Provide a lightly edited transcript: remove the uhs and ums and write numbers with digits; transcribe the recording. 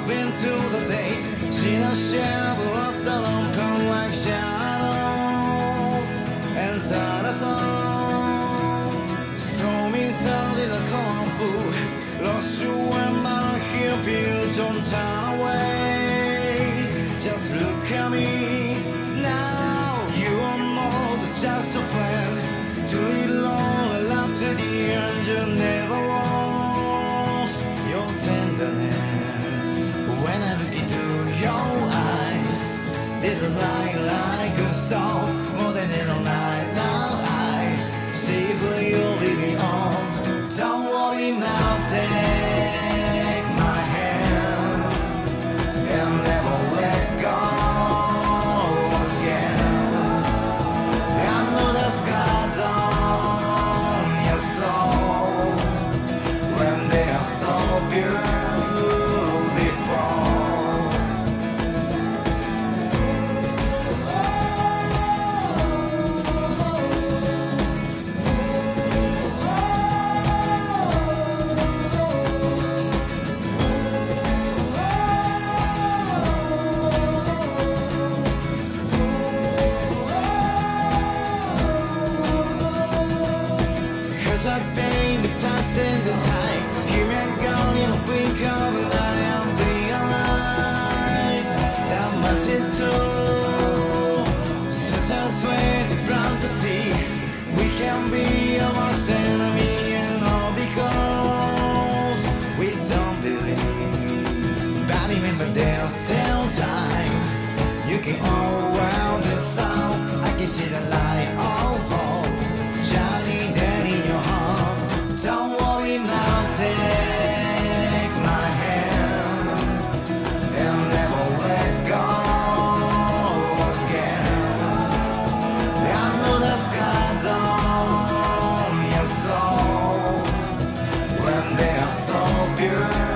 into the days. See the shadow of the long come like shadows. And sad as all. Stormy sound in the common pool. Lost you when my here built on turn away. Just look at me now. You are more than just a friend. Do it long and love to the end. You never lost your tenderness. When I look into your eyes, there's a light like a star. More than in a night now I see for you living on. Don't worry now, take my hand and never let go again. I know the scars on your soul when they are so beautiful. I think the past and the time. Here I go in a blink of an eye. I'm realized that much it's true. Such a sweet ground to see. We can be our worst enemy and all because we don't believe. But remember there's still time. You can all well this out. I can see the light of hope. Johnny there in your heart. Don't worry now, take my hand and never let go again. I know the scars on your soul when they are so beautiful.